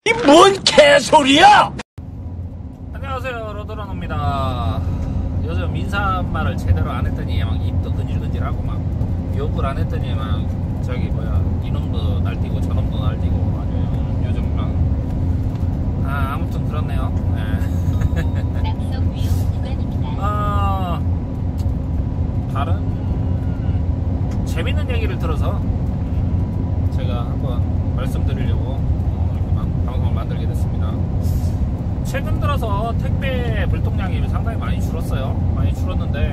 이 뭔 개소리야! 안녕하세요, 로드러너입니다. 요즘 인사말을 제대로 안 했더니 막 입도 근질근질하고 막 욕을 안 했더니 막 저기 뭐야 이놈도 날뛰고 저놈도 날뛰고 아주 요즘 막 아무튼 그렇네요. 다른 재밌는 얘기를 들어서 제가 한번 말씀드리려고 이렇게 방송을 만들게 됐습니다. 최근 들어서 택배 물동량이 상당히 많이 줄었어요. 많이 줄었는데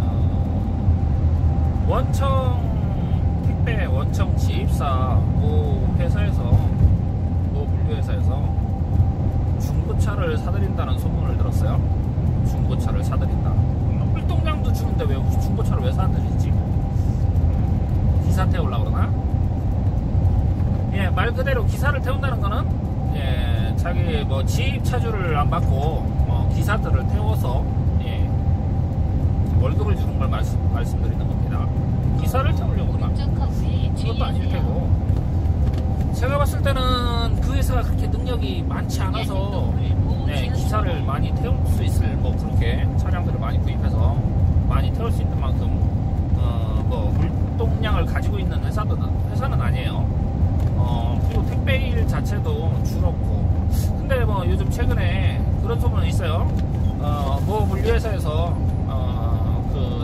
택배 원청 지입사 모 회사에서 모 물류회사에서 중고차를 사드린다는 소문을 들었어요. 중고차를 사드린다. 물동량도 주는데 왜 중고차를 왜 사드리지? 기사 태우려고 그러나? 예, 말 그대로 기사를 태운다는 거는 예, 자기 뭐 지입 차주를 안 받고 기사들을 태워서 예, 월급을 주는 걸 말씀드리는 겁니다. 기사를 태우려고 그러나? 그것도 아닐 테고. 제가 봤을 때는 그 회사가 그렇게 능력이 많지 않아서 예, 기사를 많이 태울 수 있을 뭐 그렇게 차량들을 많이 구입해서 많이 태울 수 있는 만큼 뭐 물동량을 가지고 있는 회사는 아니에요. 그리고 택배일 자체도 줄었고. 근데 뭐 요즘 최근에 그런 소문은 있어요. 뭐 물류회사에서 그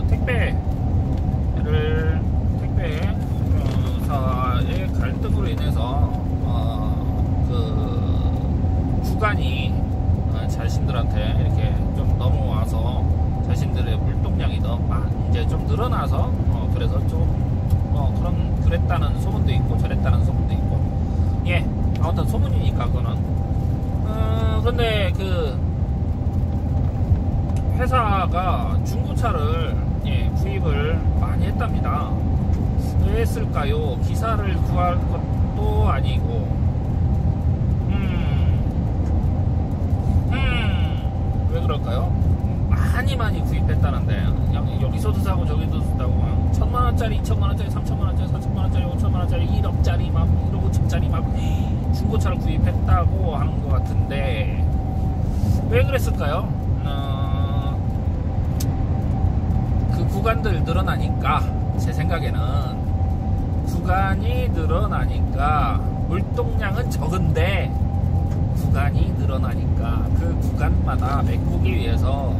택배사의 갈등으로 인해서 그 구간이 자신들한테 이렇게 좀 넘어와서 자신들의 물동량이 이제 좀 늘어나서 그래서 좀 그랬다는 소문도 있고 저랬다는 소문도 있고 예 아무튼 소문이니까 그거는 근데 그 회사가 중고차를 예, 구입을 많이 했답니다. 왜 했을까요? 기사를 구할 것도 아니고 왜 그럴까요? 많이 구입했다는데 여기서도 사고 저기도 사고 1000만원짜리 2000만원짜리 3000만원짜리 4000만원짜리 5000만원짜리 1억짜리 막 1억 5천짜리 막 중고차를 구입했다고 하는 것 같은데 왜 그랬을까요? 그 구간들 늘어나니까 제 생각에는 구간이 늘어나니까 물동량은 적은데 구간이 늘어나니까 그 구간마다 메꾸기 위해서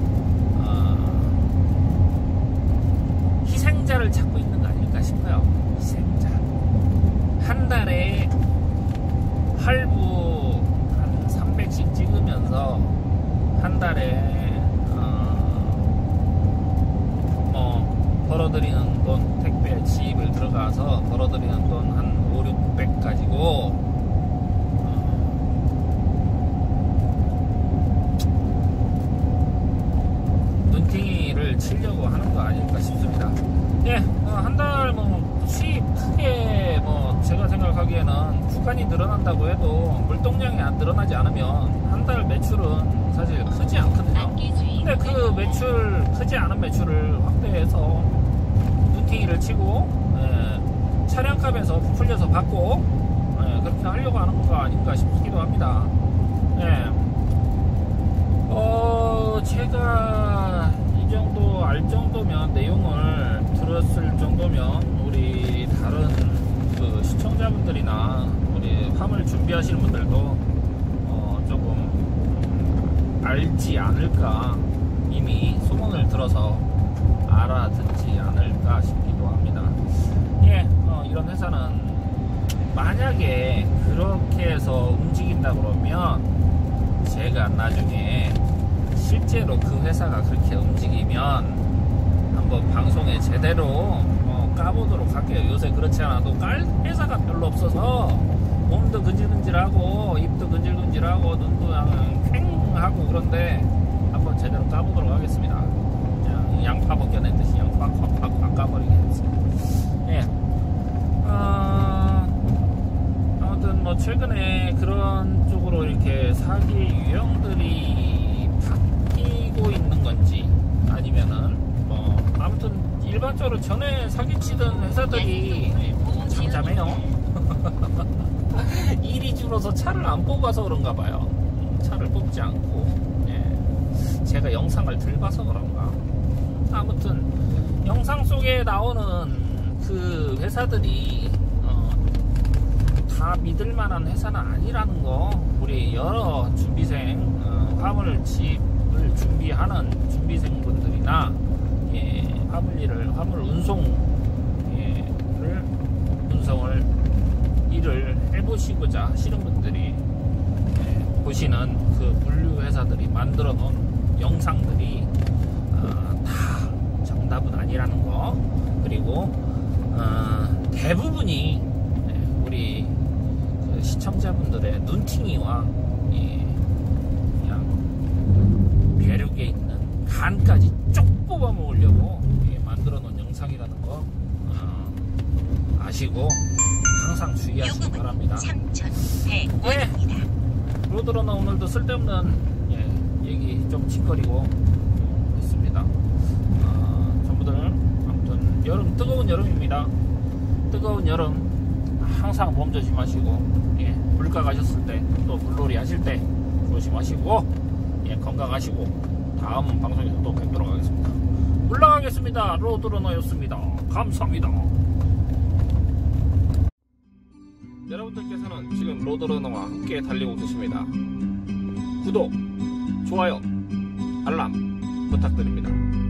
희생자를 찾고 있는 거 아닐까 싶어요. 희생자. 한 달에 할부 한 300씩 찍으면서 한 달에 뭐 벌어들이는 돈 택배 지입을 들어가서 벌어들이는 돈 한 5, 600 가지고 눈팅이를 치려고 하는 거 아닐까 싶습니다. 예, 한 달 뭐 수입 크게 뭐 제가 생각하기에는 구간이 늘어난다고 해도 물동량이 안 늘어나지 않으면 한 달 매출은 사실 크지 않거든요. 근데 그 크지 않은 매출을 확대해서 눈팅이를 치고 예, 차량값에서 부풀려서 받고 예, 그렇게 하려고 하는 거 아닌가 싶기도 합니다. 예. 제가 이 정도 알 정도면 내용을 들었을 정도면 우리 다른 그 시청자분들이나 우리 화물 준비하시는 분들도 조금 알지 않을까 이미 소문을 들어서 알아듣지 않을까 싶기도 합니다. 예, 이런 회사는 만약에 그렇게 해서 움직인다 그러면 제가 나중에 실제로 그 회사가 그렇게 움직이면 한번 방송에 제대로 까보도록 할게요. 요새 그렇지 않아도 깔 회사가 별로 없어서 몸도 근질근질하고 입도 근질근질하고 눈도 퀭하고 그런데 한번 제대로 까보도록 하겠습니다. 그냥 양파 벗겨냈듯이 양파 확 까버리겠습니다. 예. 아무튼 뭐 최근에 그런 쪽으로 이렇게 사기 유형들이 바뀌고 있는 건지 아니면은 아무튼 일반적으로 전에 사기치던 회사들이 잠잠해요. 일이 줄어서 차를 안 뽑아서 그런가 봐요. 차를 뽑지 않고, 예. 제가 영상을 덜 봐서 그런가. 아무튼 영상 속에 나오는 그 회사들이 다 믿을만한 회사는 아니라는 거, 우리 여러 준비생, 화물집을 준비하는 준비생분들이나, 예, 화물 운송을 일을 해보시고자 하시는 분들이, 예, 보시는 그 물류 회사들이 만들어 놓은 영상들이 다 정답은 아니라는 거. 그리고 대부분이, 예, 우리 그 시청자분들의 눈팅이와, 예, 그냥 벼룩에 있는 간까지 쪽 뽑아 먹으려고, 예, 만들어 놓은 영상이라는 거 아시고 항상 주의하시기 바랍니다. 네, 로드러너 오늘도 쓸데없는, 예, 얘기 좀 짓거리고 있습니다. 전부들 아무튼 여름, 뜨거운 여름입니다. 뜨거운 여름 항상 몸 조심하시고, 예, 물가 가셨을 때, 또 물놀이 하실 때 조심하시고, 예, 건강하시고, 다음 방송에서 또 뵙도록 하겠습니다. 올라가겠습니다. 로드러너였습니다. 감사합니다. 여러분들께서는 지금 로드러너와 함께 달리고 계십니다. 구독, 좋아요, 알람 부탁드립니다.